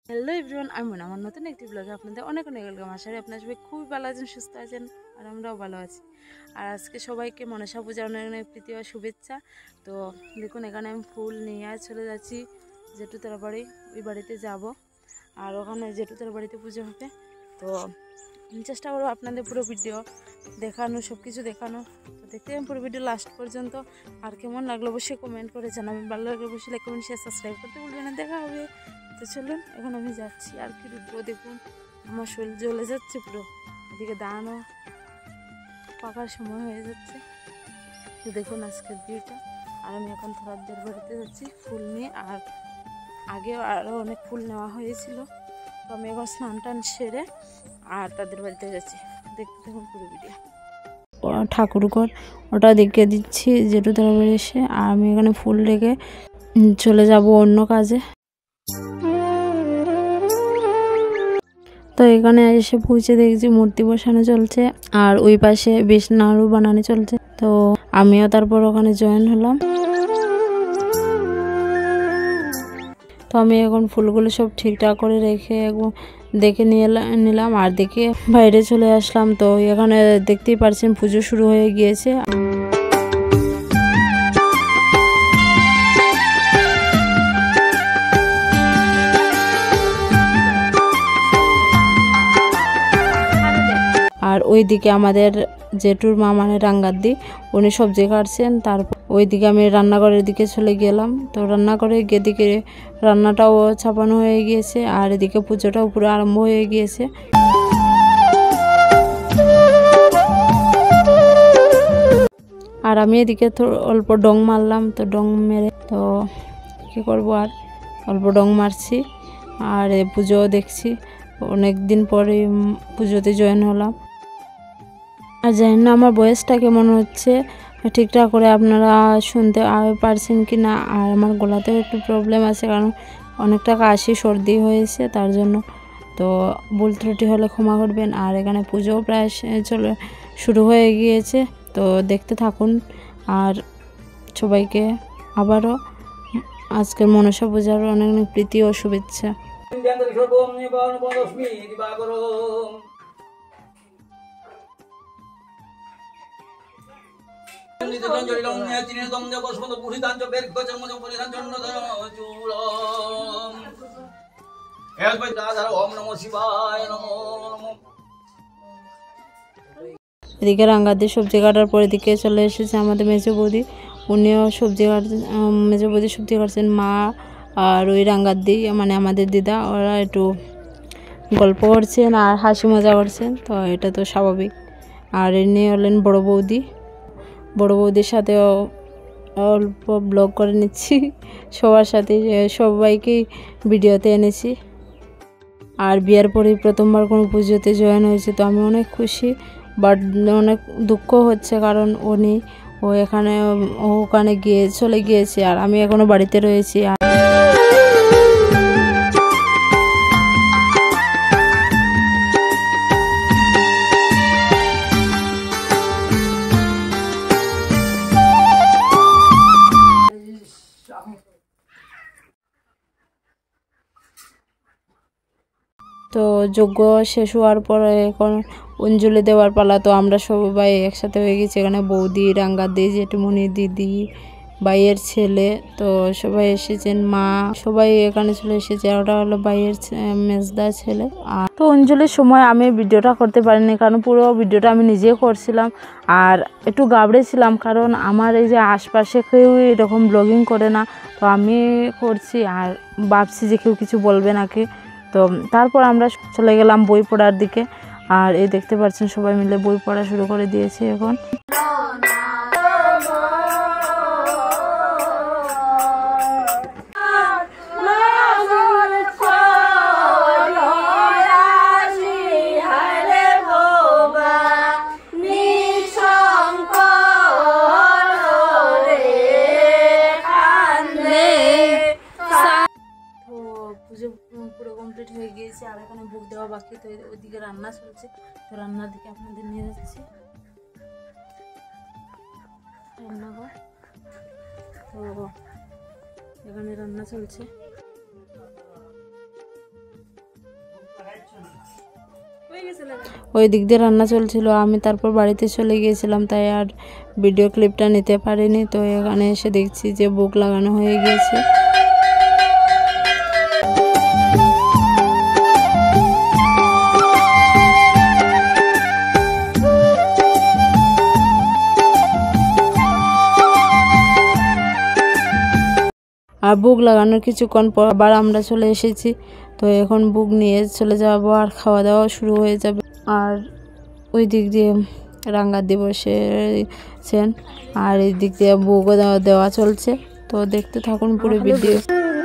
Hello everyone, আমি মনে আমার নতুন একটি ব্লগে আপনাদের অনেক অনেক ওয়েলকাম। আশা করি আপনার সবাই খুবই ভালো আছেন, সুস্থ আছেন, আর আমরাও ভালো আছি। আর আজকে সবাইকে মনসা পূজা অনেক অনেক প্রীতি ও শুভেচ্ছা। তো দেখুন, এখানে আমি ফুল নিয়ে চলে যাচ্ছি জেঠুতলা বাড়ি, ওই বাড়িতে যাব। আর ওখানে জেঠুতলা বাড়িতে পুজো হবে। তো আমি চেষ্টা করবো আপনাদের পুরো ভিডিও দেখানো, সব কিছু দেখানো। তো দেখতে পাবেন পুরো ভিডিও লাস্ট পর্যন্ত। আর কেমন লাগলো অবশ্যই কমেন্ট করে জানাবেন। ভালো লাগলে অবশ্যই লাইক কমেন্ট শেয়ার সাবস্ক্রাইব করতে ভুলবেন না। দেখা হবে। তো চলুন, এখন আমি যাচ্ছি। আর কি রুদ্র দেখুন, আমার শরীর জ্বলে যাচ্ছে পুরো। এদিকে দাঁড়ানো পাকার সময় হয়ে যাচ্ছে। তো দেখুন আজকের ভিউটা। আর আমি এখন থরাদের বাড়িতে যাচ্ছি ফুল নিয়ে। আর আগেও আরও অনেক ফুল নেওয়া হয়েছিল। তো আমি এখন স্নান টান সেরে আর তাদের বাড়িতে যাচ্ছি। দেখতে থাকুন পুরো ভিডিও। ঠাকুরঘর ওটা দেখিয়ে দিচ্ছি জেঠুতলা বাড়ি এসে। আর আমি এখানে ফুল রেখে চলে যাব অন্য কাজে। তো এখানে এসে পৌঁছে দেখছি মূর্তি বসানো চলছে, আর ওই পাশে বিছনারও বানানো চলছে। তো আমিও তারপর ওখানে জয়েন হলাম। তো আমি এখন ফুলগুলো সব ঠিকঠাক করে রেখে দেখে নিলাম আর দেখে বাইরে চলে আসলাম। তো এখানে দেখতেই পারছেন পুজো শুরু হয়ে গিয়েছে। আর ওইদিকে আমাদের জেঠুর মা মানে রাঙ্গাদ্দি, উনি সবজি কাটছেন। তারপর ওইদিকে আমি রান্নাঘরের দিকে চলে গেলাম। তো রান্নাঘরে গিয়ে দিকে রান্নাটাও ছাপানো হয়ে গিয়েছে, আর এদিকে পুজোটাও পুরো আরম্ভ হয়ে গিয়েছে। আর আমি এদিকে তো অল্প ডং মারলাম। তো ডং মেরে তো কী করবো, আর অল্প ডং মারছি আর পুজোও দেখছি। অনেক দিন পরে পুজোতে জয়েন হলাম। আর জানি না আমার ভয়েসটা কেমন হচ্ছে, ঠিকঠাক করে আপনারা শুনতে পারছেন কি না। আর আমার গলাতেও একটু প্রবলেম আছে, কারণ অনেকটা কাশি সর্দি হয়েছে, তার জন্য। তো ভুল ত্রুটি হলে ক্ষমা করবেন। আর এখানে পুজোও প্রায় শুরু হয়ে গিয়েছে। তো দেখতে থাকুন। আর সবাইকে আবারও আজকের মনসা পূজার অনেক অনেক প্রীতি ও শুভেচ্ছা। এদিকে রাঙ্গাদি সবজি কাটার পর এদিকে চলে এসেছে আমাদের মেজো বৌদি। উনিও সবজি কাটছেন, মেজো বৌদি সবজি কাটছেন। মা আর ওই রাঙ্গাদি মানে আমাদের দিদা, ওরা একটু গল্প করছেন আর হাসি মজা করছেন। তো এটা তো স্বাভাবিক। আর এনে হলেন বড় বৌদি। বড় বৌদির সাথেও অল্প ব্লগ করে নিচ্ছি, সবার সাথে সবাইকেই ভিডিওতে এনেছি। আর বিয়ের পরেই প্রথমবার কোনো পুজোতে জয়েন হয়েছে। তো আমি অনেক খুশি, বাট অনেক দুঃখ হচ্ছে, কারণ ও ওখানে চলে গিয়েছে আর আমি এখনো বাড়িতে রয়েছি। তো যজ্ঞ শেষ হওয়ার পরে এখন অঞ্জলি দেওয়ার পালা। তো আমরা সবাই একসাথে হয়ে গেছি। এখানে বৌদি, রাঙ্গাদি, জেঠুমনি, দিদি, ভাইয়ের ছেলে, তো সবাই এসেছেন। মা সবাই এখানে চলে এসেছে। ওটা হলো ভাইয়ের মেজদা ছেলে। আর তো অঞ্জলির সময় আমি ভিডিওটা করতে পারিনি, কারণ পুরো ভিডিওটা আমি নিজে করছিলাম। আর একটু ঘাবড়েছিলাম, কারণ আমার এই যে আশপাশে কেউ এরকম ব্লগিং করে না। তো আমি করছি আর ভাবছি যে কেউ কিছু বলবে নাকি। তো তারপর আমরা চলে গেলাম বই পড়ার দিকে। আর এই দেখতে পাচ্ছেন সবাই মিলে বই পড়া শুরু করে দিয়েছে এখন। পুজো পুরো কমপ্লিট হয়ে গিয়েছে, আর এখানে ভোগ দেওয়া বাকি। তো ওইদিকে রান্না চলছে। তো রান্নার দিকে আপনাদের নিয়ে যাচ্ছি। রান্নাঘর, তো এখানে রান্না চলছে। ওই দিক দিয়ে রান্না চলছিল, আমি তারপর বাড়িতে চলে গিয়েছিলাম, তাই আর ভিডিও ক্লিপটা নিতে পারিনি। তো এখানে এসে দেখছি যে বুক লাগানো হয়ে গিয়েছে। আর বুক লাগানোর কিছুক্ষণ পর আবার আমরা চলে এসেছি। তো এখন বুক নিয়ে চলে যাবো আর খাওয়া দাওয়া শুরু হয়ে যাবে। আর ওই দিক দিয়ে রাঙ্গা বসেছেন আর এই দিক দিয়ে বুকও দেওয়া চলছে। তো দেখতে থাকুন পুরো ভিডিও।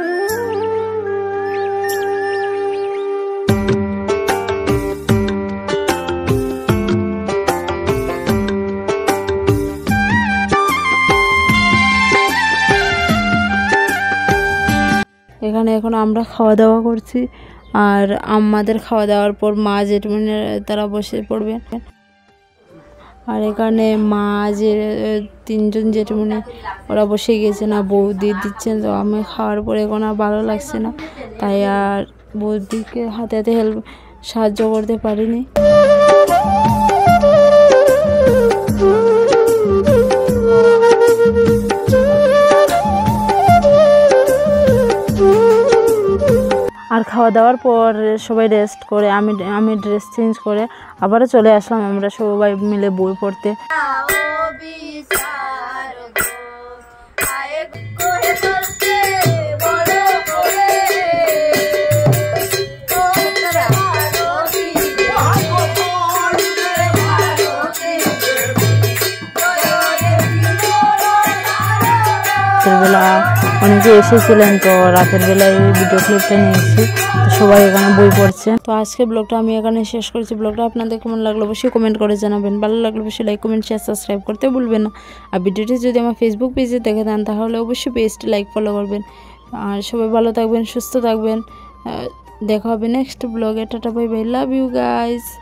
এখানে এখন আমরা খাওয়া দাওয়া করছি আর আমাদের খাওয়া দাওয়ার পর মা জেঠমনি তারা বসে পড়বেন। আর এখানে মা যে 3 জন জেঠমনি ওরা বসে গিয়েছে না, বৌদি দিচ্ছেন। তো আমি খাওয়ার পরে এখন আর ভালো লাগছে না, তাই আর বৌদিকে হাতে হাতে সাহায্য করতে পারিনি। আর খাওয়া দাওয়ার পর সবাই রেস্ট করে আমি ড্রেস চেঞ্জ করে আবারও চলে আসলাম আমরা সবাই মিলে বই পড়তে। রাতেরবেলা অনেকে এসেছিলেন, তো রাতের বেলায় ভিডিও ক্লিপটা নিয়েছি। তো সবাই এখানে বই পড়ছে। তো আজকে ব্লগটা আমি এখানে শেষ করছি। ব্লগটা আপনাদের কেমন লাগলো অবশ্যই কমেন্ট করে জানাবেন। ভালো লাগলে অবশ্যই লাইক কমেন্ট শেয়ার সাবস্ক্রাইব করতে ভুলবেন না। আর ভিডিওটি যদি আমার ফেসবুক পেজে দেখে দেন তাহলে অবশ্যই পেজটি লাইক ফলো করবেন। আর সবাই ভালো থাকবেন, সুস্থ থাকবেন। দেখা হবে নেক্সট ব্লগে। Tata bye bye, love you guys.